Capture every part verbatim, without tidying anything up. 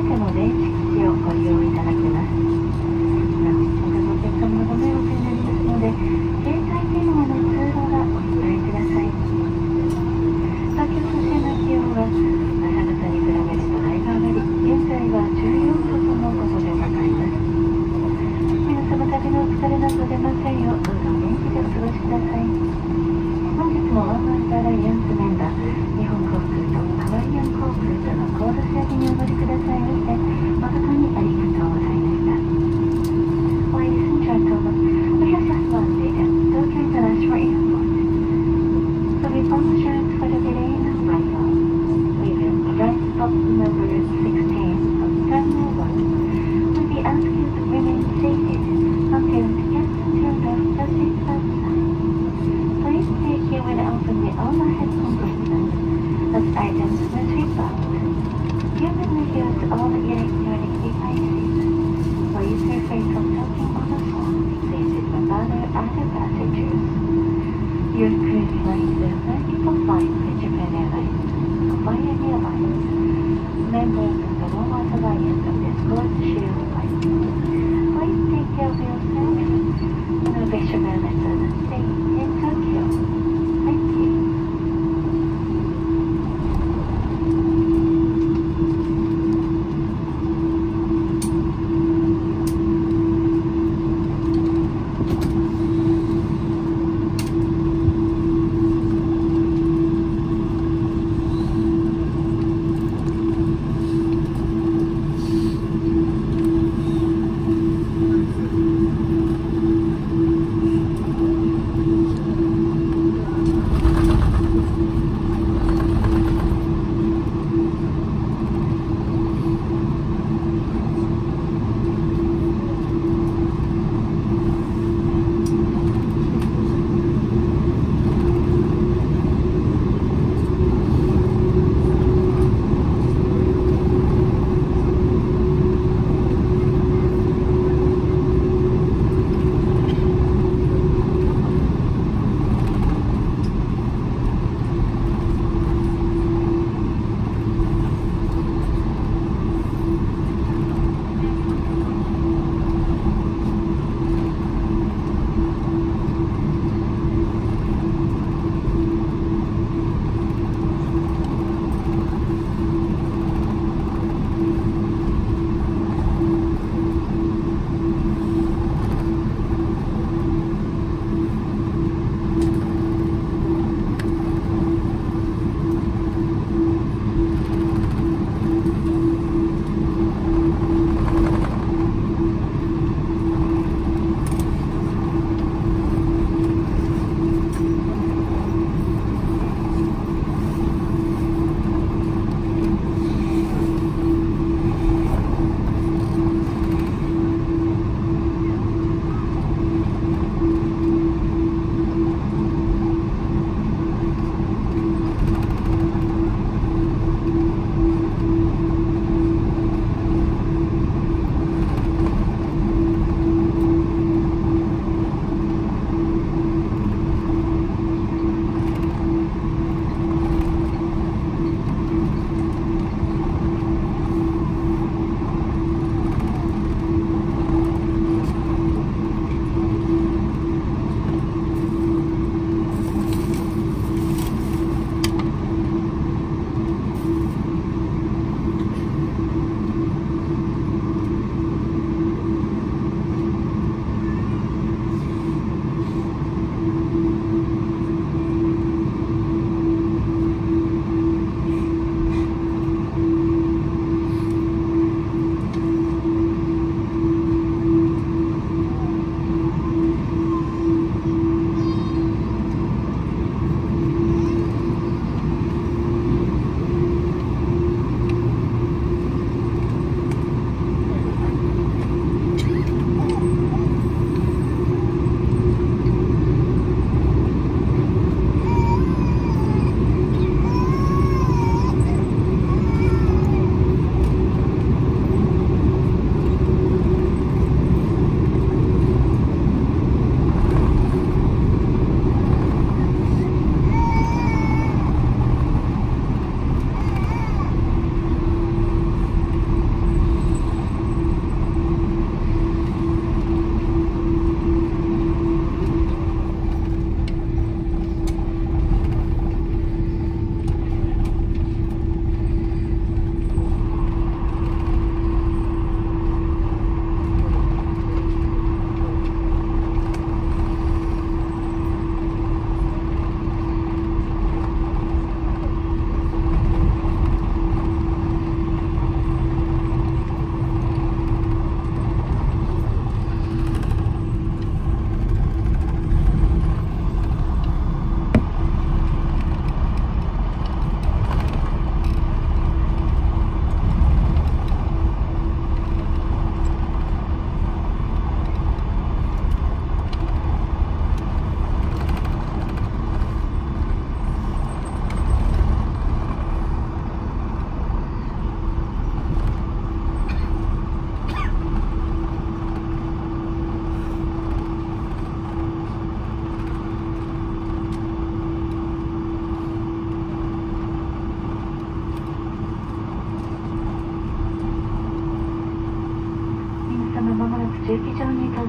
ての電子機器をご利用いただけます。なお、他のお客様のご迷惑になりますので、携帯電話の通話はお控えください。東京都心の気温は朝方に比べるとだいぶ上がり、現在はじゅうよんどとのことでございます。皆様、旅のお疲れなど出ませんよう、どうぞお元気でお過ごしください。本日もワンワンアライアンスメンバー、日本航空とハワイアン航空とのコードスにお乗りくださいまして、誠にありがとうございました。Ladies and gentlemen, we have just landed at Tokyo International Airport. So we apologize for the delay in arrival. We will arrive stop number sixteen of Terminal one. We'll be asked you to remain seated until the captain turned off the seatbelt sign. Please take care when opening all overhead compartments as items will trip out. You will use all electronic devices. Please refrain from talking on the phone. This is for other other passengers. Your cruise flight will not be compliant with Japan Airlines, Hawaiian Airlines, members of the Worldwide Alliance of the Escort Shield Flight. Please take care of yourself and wish you well as a stay in Tokyo. Thank you. は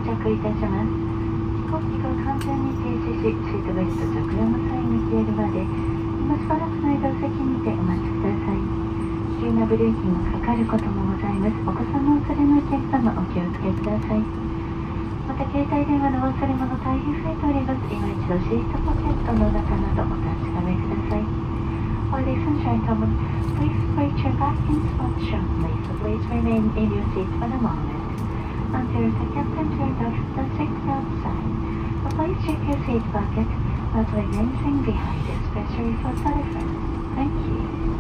着いたします。飛行機が完全に停止し、シートベルト着用の際に消えるまで、今しばらくの間お席にてお待ちください。急なブレーキがかかることもございます。お子様お連れのお客様お気をつけください。また携帯電話の忘れ物大変増えております。今一度シートポケットの中などお確かめください。Ladies and gentlemen, please place your back in spot sharply, so please remain in your seat for a moment until the captain turns off the seatbelt sign. So please check your seat pocket, not leave anything behind, especially for telephone. Thank you.